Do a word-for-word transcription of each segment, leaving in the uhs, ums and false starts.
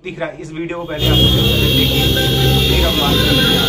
दिख रहा है। इस वीडियो को पहले आप देखिए, फिर हम बात करते हैं।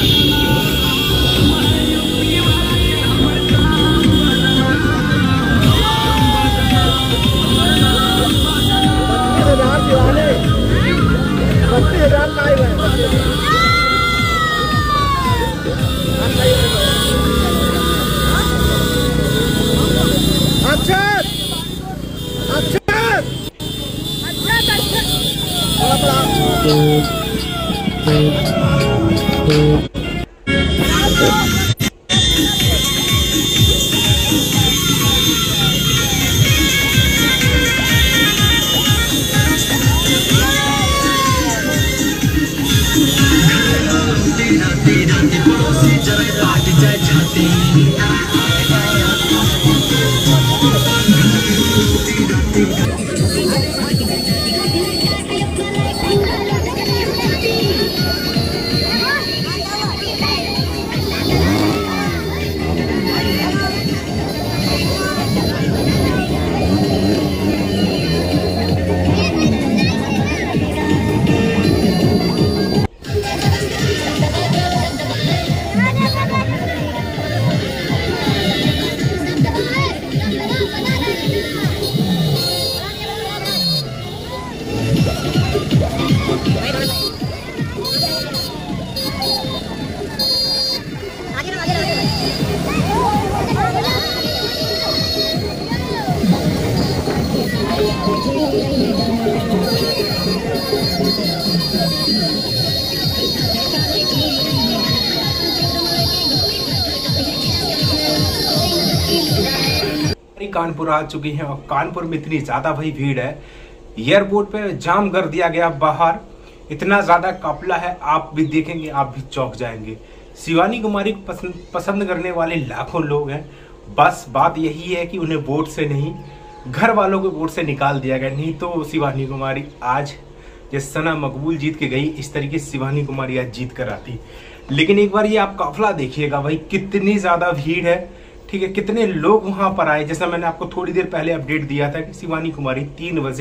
कानपुर आ चुकी हैं और कानपुर में इतनी ज्यादा भाई भीड़ है, एयरपोर्ट पे जाम कर दिया गया बाहर, इतना ज्यादा काफिला है। आप भी देखेंगे आप भी चौंक जाएंगे। शिवानी कुमारी को पसंद पसंद करने वाले लाखों लोग हैं, बस बात यही है कि उन्हें वोट से नहीं, घर वालों को वोट से निकाल दिया गया। नहीं तो शिवानी कुमारी आज जिस सना मकबूल जीत के गई, इस तरीके से शिवानी कुमारी आज जीत कर आती। लेकिन एक बार ये आप काफिला देखिएगा भाई, कितनी ज्यादा भीड़ है, ठीक है, कितने लोग वहां पर आए। जैसा मैंने आपको थोड़ी देर पहले अपडेट दिया था कि शिवानी कुमारी तीन बजे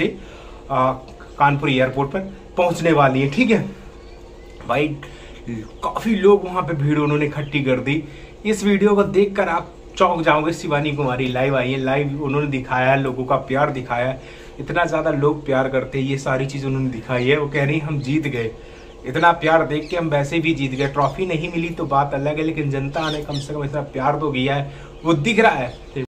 कानपुर एयरपोर्ट पर पहुंचने वाली है, ठीक है भाई। काफी लोग वहां पे भीड़ उन्होंने इकट्ठी कर दी। इस वीडियो को देखकर आप चौंक जाओगे। शिवानी कुमारी लाइव आई है, लाइव उन्होंने दिखाया है, लोगों का प्यार दिखाया है। इतना ज्यादा लोग प्यार करते हैं, ये सारी चीज उन्होंने दिखाई है। वो कह रही हम जीत गए, इतना प्यार देख के हम वैसे भी जीत गए। ट्रॉफी नहीं मिली तो बात अलग है, लेकिन जनता ने कम से कम इतना प्यार तो किया है, वो दिख रहा है।